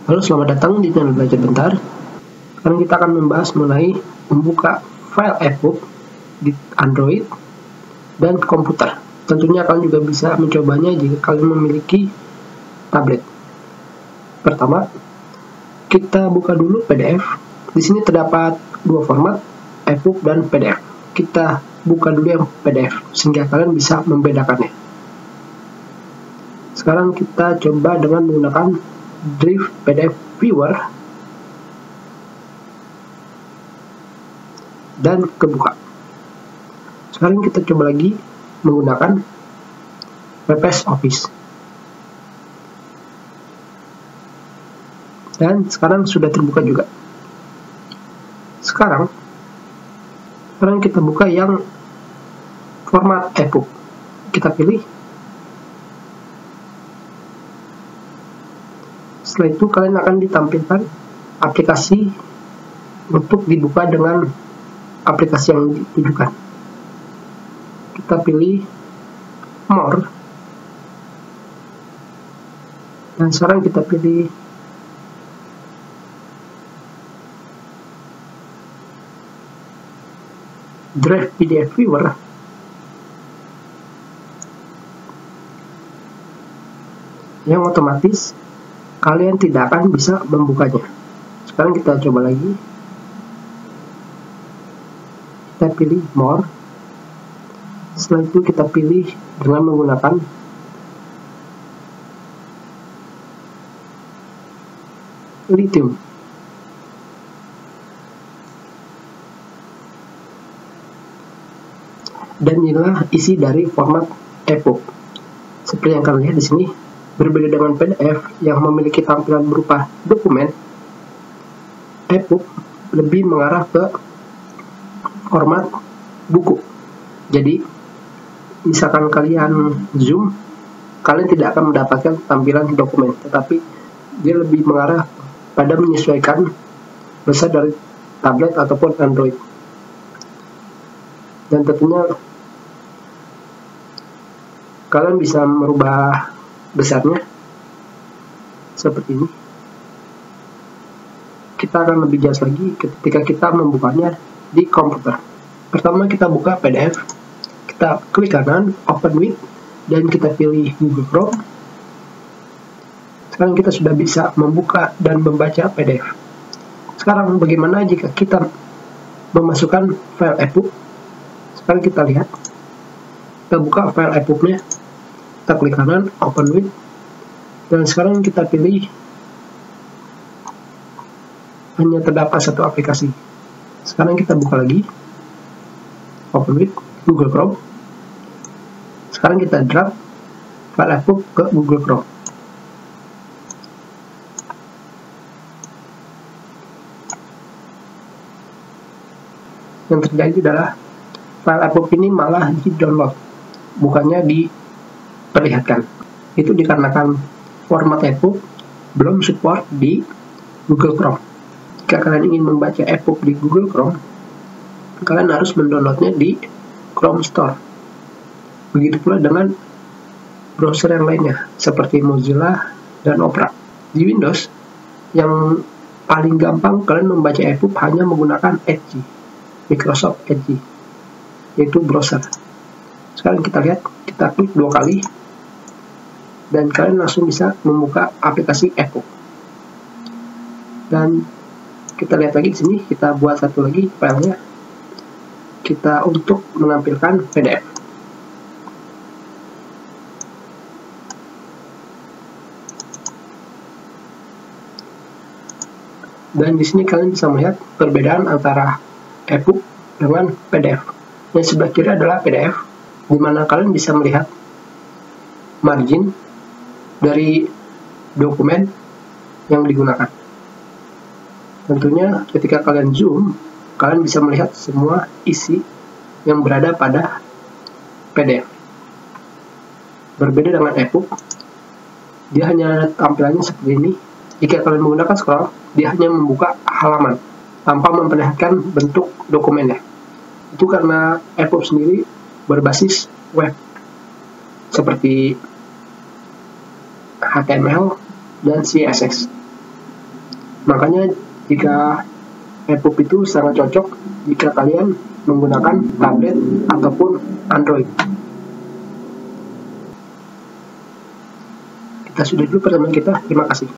Halo, selamat datang di channel Belajar Bentar. Sekarang kita akan membahas mengenai membuka file EPUB di Android dan komputer. Tentunya kalian juga bisa mencobanya jika kalian memiliki tablet. Pertama, kita buka dulu PDF. Di sini terdapat dua format, EPUB dan PDF. Kita buka dulu yang PDF sehingga kalian bisa membedakannya. Sekarang kita coba dengan menggunakan Drive PDF Viewer dan kebuka. Sekarang kita coba lagi menggunakan WPS Office. Dan sekarang sudah terbuka juga. Sekarang kita buka yang format EPUB. Kita pilih. Setelah itu kalian akan ditampilkan aplikasi untuk dibuka dengan aplikasi yang ditujukan. Kita pilih More. Dan sekarang kita pilih Drive PDF Viewer. Yang otomatis kalian tidak akan bisa membukanya. Sekarang kita coba lagi. Kita pilih More. Setelah itu kita pilih dengan menggunakan Lithium. Dan inilah isi dari format EPUB. Seperti yang kalian lihat di sini. Berbeda dengan PDF yang memiliki tampilan berupa dokumen, EPUB lebih mengarah ke format buku. Jadi, misalkan kalian zoom, kalian tidak akan mendapatkan tampilan dokumen, tetapi dia lebih mengarah pada menyesuaikan besar dari tablet ataupun Android. Dan tentunya kalian bisa merubah besarnya seperti ini. Kita akan lebih jelas lagi ketika kita membukanya di komputer. Pertama kita buka PDF, kita klik kanan Open With dan kita pilih Google Chrome. Sekarang kita sudah bisa membuka dan membaca PDF. Sekarang bagaimana jika kita memasukkan file EPUB? Sekarang kita lihat, kita buka file EPUB-nya. Kita klik kanan, Open With, dan sekarang kita pilih hanya terdapat satu aplikasi. Sekarang kita buka lagi, Open With, Google Chrome. Sekarang kita drag file EPUB ke Google Chrome. Yang terjadi adalah file EPUB ini malah di-download, bukannya diperlihatkan. Itu dikarenakan format EPUB belum support di Google Chrome. Jika kalian ingin membaca EPUB di Google Chrome, kalian harus mendownloadnya di Chrome Store. Begitu pula dengan browser yang lainnya, seperti Mozilla dan Opera. Di Windows, yang paling gampang kalian membaca EPUB hanya menggunakan Edge, Microsoft Edge, yaitu browser. Sekarang kita lihat, kita klik 2 kali, dan kalian langsung bisa membuka aplikasi EPUB. Dan kita lihat lagi di sini, kita buat satu lagi filenya. Kita untuk menampilkan PDF. Dan di sini kalian bisa melihat perbedaan antara EPUB dengan PDF. Yang sebelah kiri adalah PDF, di mana kalian bisa melihat margin dari dokumen yang digunakan. Tentunya ketika kalian zoom, kalian bisa melihat semua isi yang berada pada PDF. Berbeda dengan EPUB, dia hanya tampilannya seperti ini. Jika kalian menggunakan scroll, dia hanya membuka halaman tanpa memperlihatkan bentuk dokumennya. Itu karena EPUB sendiri berbasis web, seperti HTML dan CSS. Makanya jika EPUB itu sangat cocok jika kalian menggunakan tablet ataupun Android. Kita sudah dulu pertemuan kita. Terima kasih.